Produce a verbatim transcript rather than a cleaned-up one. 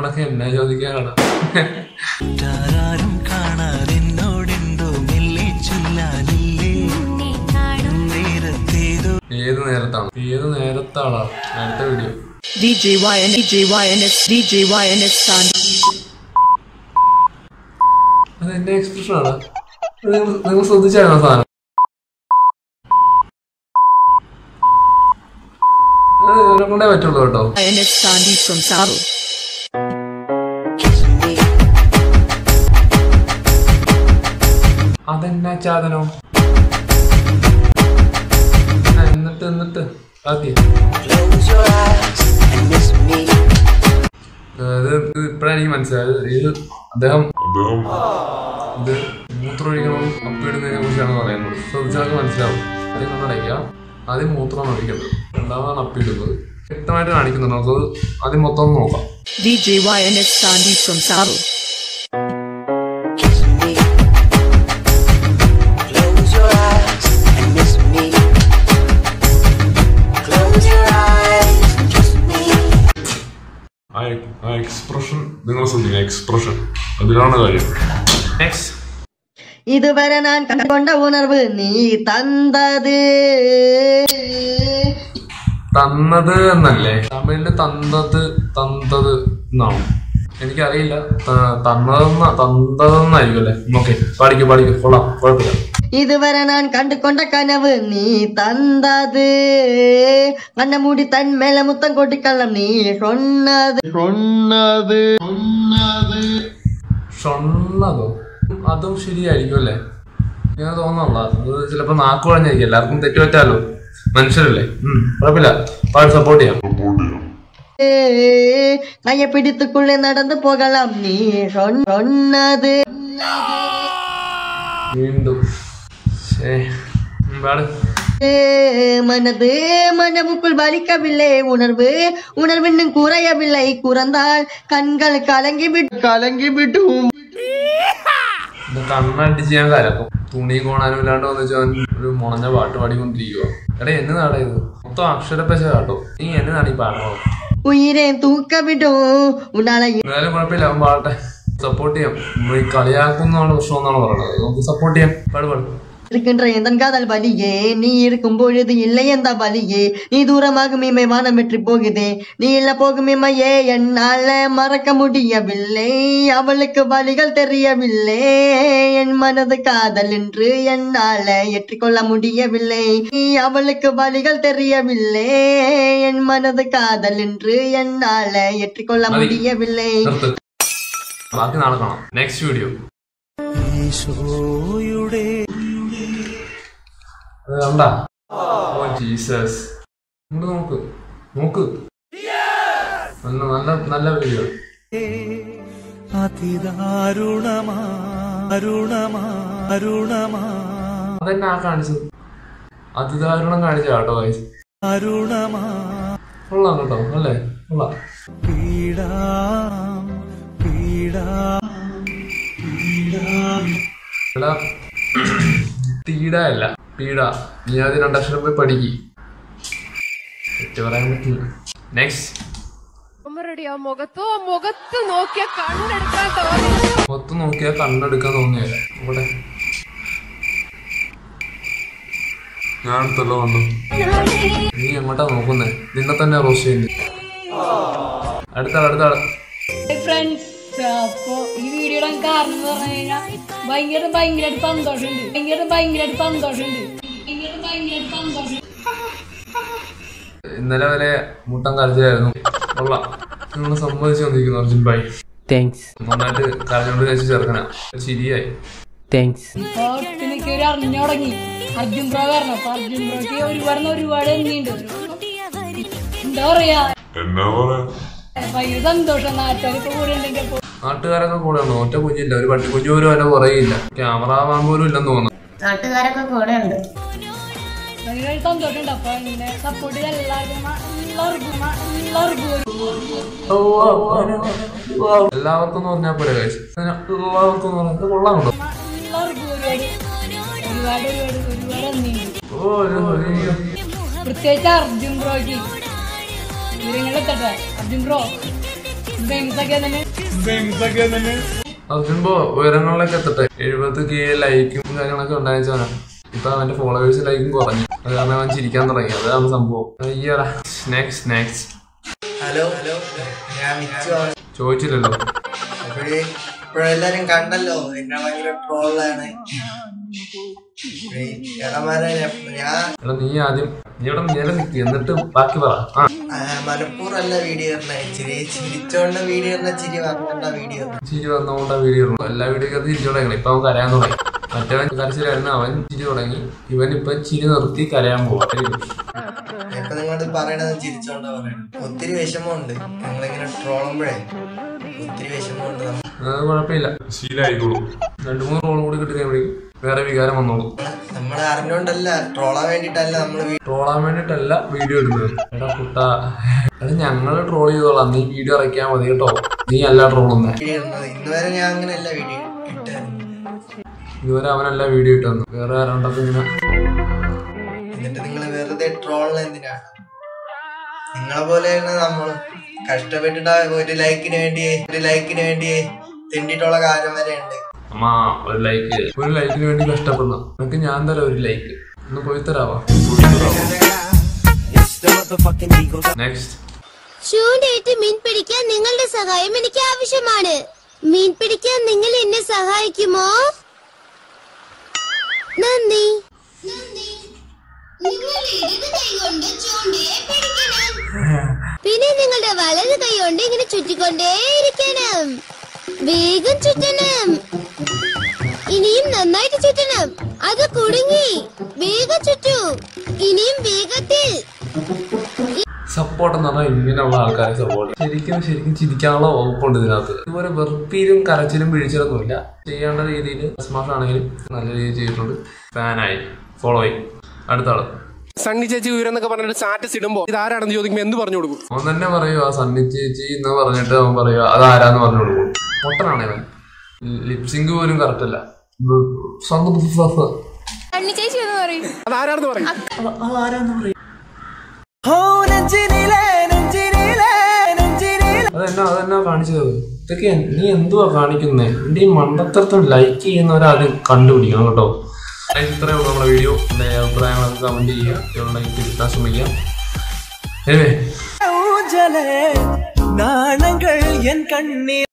കാണാനോടൊക്കെ എന്നെ ചോദിക്കാനാണ്. ഏത് നേരത്താണ് ഏത് നേരത്താണോ അടുത്ത video? D J Y N D J Y N S D J Y N S Sandy. അത് എന്റെ എക്സ്പ്രഷൻ ആണ്. നിങ്ങൾ ശ്രദ്ധിച്ചാണോ സാധനം? അതിനെ കൊണ്ടേ പറ്റുള്ളൂ കേട്ടോ. N S Sandy from Saru. അതെന്നാ ചാതനോ? എന്നിട്ട് എന്നിട്ട് ആദ്യം ഇത് ഇപ്പഴാണ് എനിക്ക് മനസ്സിലായത്. ഇത് അദ്ദേഹം ഇത് മൂത്രം ഒഴിക്കണം അപ്പിടുന്നതിനെ കുറിച്ചാണ് പറയുന്നത്. ശ്രദ്ധിച്ചാൽ മനസ്സിലാവും. ആദ്യം കണ്ണടയ്ക്കുക, ആദ്യം മൂത്രമാണ് ഒഴിക്കുന്നത്, രണ്ടാമതാണ് അപ്പിടുന്നത്. വ്യക്തമായിട്ട് കാണിക്കുന്നുണ്ട്. നമുക്കത് ആദ്യം മൊത്തം നോക്കാം. D J Y N S Sandy from Saru. ആ എക്സ്പ്രഷൻ നിങ്ങൾ ശ്രദ്ധിക്കുക. എക്സ്പ്രഷൻ അതിലാണ് കാര്യം. ഇതുവരെ ഞാൻ കണ്ടുകൊണ്ട ഉണർവ് നീ തന്നത് തന്നത് എന്നല്ലേ തമിഴില്? തന്നത് തന്തത് എന്നാണ്. എനിക്കറിയില്ല. തന്നതെന്ന തന്തതെന്നായിരിക്കും അല്ലേ? ഓക്കെ, പാടിക്കോ പാടിക്കോ, കൊള്ളാം, കുഴപ്പമില്ല. ഇതുവരെ ഞാൻ കണ്ടുകൊണ്ട കനവ് നീ തന്നത് കണ്ണ മൂടി തന്മേല മുത്തം കൊട്ടിക്കള്ളം നീ ഷൊണ്ണത് ഷൊണ്ണത് ഷൊണ്ണതോ? അതും ശരിയായിരിക്കും അല്ലേ? ഇങ്ങനെ തോന്നുന്നുള്ള അത് ചിലപ്പോ നാക്കു പറഞ്ഞായിരിക്കും. എല്ലാവർക്കും തെറ്റുപറ്റാലോ, മനുഷ്യരല്ലേ. ഉം കുഴപ്പമില്ല, പാടി സപ്പോർട്ട് ചെയ്യാം. കയ്യെ പിടിത്തുക്കുള്ളേ നടന്നു പോകലാം നീ ഷൊണ്ണത്. വീണ്ടും மனது மனமுக்குள் வலிக்கவில்லை உணர்வு உணர்வு இன்னும் குறையவில்லை குறந்தால் கண்கள் கலங்கி விட்டு கலங்கி விட்டும். കണ്ണടിച്ച് ഞാൻ കലക്കും. തുണിയും കോണാനും ഇല്ലാണ്ട് വന്നിച്ച് ഒരു മുണഞ്ഞ പാട്ട് പാടിക്കൊണ്ടിരിക്കുക. എടാ എന്നെ നാടാ ഇത്? മൊത്തം അക്ഷരപ്പശ കേട്ടോ. നീ എന്നെ നാടി പാടണോ? ഉയരെ തൂക്ക വിടും ഉണാള. എന്തായാലും കുഴപ്പമില്ല, അവൻ പാട്ടെ. സപ്പോർട്ട് ചെയ്യാം. നമ്മൾ ഈ കളിയാക്കുന്നതാണ് പ്രശ്നം എന്നാണ് പറയുന്നത്. നമുക്ക് സപ്പോർട്ട് ചെയ്യാം. പാട് പാട്. இருக்கின்ற எந்தன் காதல் வலியே நீ இருக்கும் பொழுது இல்லை எந்த வலியே நீ தூரமாகும் இமை வானம் வெற்றி போகுதே நீ இல்ல போகும் இமையே என்னால மறக்க முடியவில்லை அவளுக்கு வழிகள் தெரியவில்லை என் மனது காதல் என்று என்னால ஏற்றுக்கொள்ள முடியவில்லை அவளுக்கு வழிகள் தெரியவில்லை என் மனது காதல் என்று என்னால ஏற்றுக்கொள்ள முடியவில்லை. ബാക്കി നാളെ കാണാം. Next video. കണ്ടാ? ഓ ജീസസ്, ഇങ്ങോട്ട് നോക്ക് നോക്ക്. നല്ല നല്ല നല്ല വീഡിയോ. അതെന്നെ ആ കാണിച്ചത് അതിദാരുണം കാണിച്ച കേട്ടോ. കൊള്ളാം കേട്ടോ, അല്ലേ? കൊള്ളാം. തീട അല്ല പീഡ. നീ ആദ്യം രണ്ടക്ഷരം പോയി പഠിക്ക്. തെറ്റ് പറയാൻ പറ്റില്ല. നെക്സ്റ്റ്. മുഖത്ത് നോക്കിയാൽ കണ്ണെടുക്കാൻ തോന്നിയല്ല. ഇവിടെ ഞാൻ അടുത്തല്ലോ കണ്ടു. നീ എങ്ങോട്ടാ നോക്കുന്നേ? നിന്നെ തന്നെ റോസ്റ്റ് ചെയ്യുന്നു. അടുത്താൾ അടുത്താൾ. അപ്പൊ ഈ വീഡിയോ ഇടാൻ കാരണം എന്ന് പറഞ്ഞു കഴിഞ്ഞാൽ ഭയങ്കര ഭയങ്കരമായിട്ട് സന്തോഷമുണ്ട്. ഭയങ്കര ഭയങ്കരമായിട്ട് സന്തോഷമുണ്ട്. ഭയങ്കര ഭയങ്കരമായിട്ട് സന്തോഷം. ഇന്നലെ വരെ മുട്ടം കരച്ചായിരുന്നു. കൊള്ളാം, നിങ്ങൾ സമ്മതിച്ചു വന്നിരിക്കുന്നു അർജുൻ ഭായി. താങ്ക്സ്. നന്നായിട്ട് കരഞ്ഞോണ്ട് കഴിച്ച് ചേർക്കണ ശരിയായി. താങ്ക്സ്. എനിക്ക് ഒരു അറിഞ്ഞു തുടങ്ങി അർജുൻ ബ്രോ കാരണം. അപ്പൊ അർജുൻ ബ്രോക്ക് ഒരുപാട് ഒരുപാട് എണ്ണിയുണ്ട്. എന്താ പറയാ, ഭയങ്കര സന്തോഷം. നാട്ടുകാരൊക്കെ കൂടെ ഉണ്ടെങ്കിൽ നാട്ടുകാരൊക്കെ കൂടെ ഉണ്ടോ? ഒറ്റ കുഞ്ഞില്ല, ഒരു പട്ടി കുഞ്ഞു പോലും അതിന്റെ കുറയില്ല. ക്യാമറമാൻ പോലും ഇല്ലെന്ന് തോന്നുന്നു. നാട്ടുകാരൊക്കെ കൂടെ ഉണ്ട്. ഭയങ്കര സന്തോഷമുണ്ട്. അപ്പൊ ഇങ്ങനെ സപ്പോർട്ട് ചെയ്ത് എല്ലാവർക്കും എല്ലാവർക്കും എല്ലാവർക്കും എല്ലാവർക്കും എന്ന് പറഞ്ഞാൽ പോലെ കഴിച്ചു. എല്ലാവർക്കും എന്ന് പറഞ്ഞാൽ കൊള്ളാമുണ്ടോ? എല്ലാവർക്കും ഒരുപാട് ഒരുപാട് ഒരുപാട് ഒരുപാട് പ്രത്യേകിച്ച് അർജുൻ ബ്രോയ്ക്ക് വിവരങ്ങളെത്തട്ടെ. അർജുൻ ബ്രോ അർജുൻ ഉയരങ്ങളിലേക്ക് എത്തട്ടെ. എഴുപത് കെ ലൈക്കും കാര്യങ്ങളൊക്കെ ഉണ്ടായിച്ചാണ്. ഇപ്പൊ അവന്റെ ഫോളോവേഴ്സ് ലൈക്കും കുറഞ്ഞു. അത് കാരണം അവൻ ചിരിക്കാൻ തുടങ്ങി. അതാണ് സംഭവം. അയ്യടാ. നെക്സ്റ്റ് നെക്സ്റ്റ് ഹലോ ഹലോ ഞാൻ ചോദിച്ചില്ലല്ലോ. ഇപ്പോഴെല്ലാരും കണ്ടല്ലോ എന്നെ ഭയങ്കര ട്രോളാണ്. എടാ നീ ആദ്യം നീ ഇവിടെ നേരെ നിൽക്കി എന്നിട്ട് ബാക്കി പറ. മനപ്പൂർവല്ല വീഡിയോ ഇച്ചിരി ചിരിച്ചോണ്ട വീഡിയോ ചിരി വന്നോണ്ട വീഡിയോ ചിരി വന്നോണ്ടാ വീഡിയോ ഉള്ളു. എല്ലാ വീഡിയോ ചിരി തുടങ്ങി. ഇപ്പൊ അവൻ കരയാൻ തുടങ്ങി. മറ്റവൻ കരച്ചിലായിരുന്നു, അവൻ ചിരി തുടങ്ങി. ഇവൻ ഇപ്പൊ ചിരി നിർത്തി കരയാൻ പോവാ. ഇപ്പൊ നിങ്ങളോട് പറയണത് ചിരിച്ചോണ്ടാ പറയണത്. ഒത്തിരി വിഷമമുണ്ട് നിങ്ങളിങ്ങനെ ട്രോളുമ്പോഴേ, ഒത്തിരി വിഷമമുണ്ട്. അത് കുഴപ്പമില്ല, ശീലമായിക്കോളൂ. രണ്ടു മൂന്ന് റോൾ കൂടി കിട്ടി കഴിയുമ്പോഴേക്കും വേറെ വികാരം വന്നോളൂ. നമ്മളെ അറിഞ്ഞോണ്ടല്ല, ട്രോളാൻ വേണ്ടിട്ടല്ല നമ്മള് ട്രോളാൻ വേണ്ടിട്ടല്ല വീഡിയോ ഇടുന്നത്. എടാ കുട്ടാ, അത് ഞങ്ങള് ട്രോൾ ചെയ്തോളാം, നീ വീഡിയോ ഇറക്കിയാൽ മതി കേട്ടോ. നീ അല്ല ട്രോളുന്നേ. ഇന്നുവരെ ഞാൻ അങ്ങനെയല്ല വീഡിയോ ഇട്ടായിരുന്നു. ഇതുവരെ അവനല്ല വീഡിയോ ഇട്ടെന്ന്. വേറെ ആരാണ്ടൊക്കെ ഇങ്ങനെ. എന്നിട്ട് നിങ്ങൾ വെറുതെ ട്രോളിന് എന്തിനാണ്? നിങ്ങളെ പോലെയാണ് നമ്മളും കഷ്ടപ്പെട്ടിട്ട് ഒരു ലൈക്കിന് വേണ്ടി ഒരു ലൈക്കിന് വേണ്ടി തെണ്ടിട്ടുള്ള കാര്യം വരെ ഉണ്ട്. അമ്മ ഒരു ലൈക്ക് ഒരു ലൈക്കിന് വേണ്ടി കഷ്ടപ്പെടുന്നു. നിനക്ക് ഞാൻ തരാം ഒരു ലൈക്ക്. ഒന്ന് പോയി തരാവാ. നെക്സ്റ്റ്. ചൂണ്ടയിട്ട് മീൻ പിടിക്കാൻ നിങ്ങളുടെ സഹായം എനിക്ക് ആവശ്യമാണ്. മീൻ പിടിക്കാൻ നിങ്ങൾ എന്നെ സഹായിക്കുമോ? നന്ദി. പിന്നെ നിങ്ങളുടെ വലത് കൈ കൊണ്ട് ഇങ്ങനെ ചുറ്റിക്കൊണ്ടേയിരിക്കണം. വേഗം ചുറ്റണം. ഇനിയും നന്നായിട്ട് ചുറ്റണം. അത് കുടുങ്ങി. വേഗം ചുറ്റൂ. ഇനിയും വേഗത്തിൽ. സപ്പോർട്ട് എന്ന് പറഞ്ഞാൽ ഇങ്ങനെയുള്ള ആൾക്കാരെ സപ്പോർട്ട് ശരിക്കും ശരിക്കും ചിരിക്കാനുള്ള വകുപ്പുണ്ട് ഇതിനകത്ത്. ഇതുപോലെ വെറുപ്പിലും കരച്ചിലും പിഴിച്ചിലൊന്നുമില്ല. ചെയ്യേണ്ട രീതിയിൽ സ്മാർട്ട് ആണെങ്കിലും നല്ല രീതിയിൽ ചെയ്തിട്ടുണ്ട്. ഫാനായി ഫോളോയി. അടുത്ത ആള് സണ്ണി ചേച്ചി ഉയരെന്നൊക്കെ പറഞ്ഞിട്ട് സ്റ്റാറ്റസ് ഇടുമ്പോ ഇത് ആരാണെന്ന് ചോദിക്കുമ്പോ എന്ത് പറഞ്ഞു കൊടുക്കും? അവൻ തന്നെ പറയുക സണ്ണി ചേച്ചി എന്ന് പറഞ്ഞിട്ട് അവൻ പറയുക അത് ആരാന്ന് പറഞ്ഞു കൊടുക്കും. പൊട്ടനാണ് ഇവൻ. ലിപ്സിംഗ് പോലും കറക്റ്റ് അല്ല. സണ്ണി ചേച്ചി എന്ന് പറയും. അത് ആരാണെന്ന് പറയും. അതെന്നാ അതെന്നാ കാണിച്ചത്? ഇതൊക്കെ നീ എന്തുവാ കാണിക്കുന്നേ? എന്റെ ഈ മണ്ടത്തരത്തിൽ ലൈക്ക് ചെയ്യുന്നവരാദ്യം കണ്ടുപിടിക്കണം കേട്ടോ. ഇത്രയേ ഉള്ളൂ നമ്മുടെ വീഡിയോ. എന്റെ അഭിപ്രായങ്ങളൊക്കെ കമന്റ് ചെയ്യുക. ലൈക്ക് കിട്ടാൻ ശ്രമിക്കാം. നാണങ്ങൾ എൻ കണ്ണീർ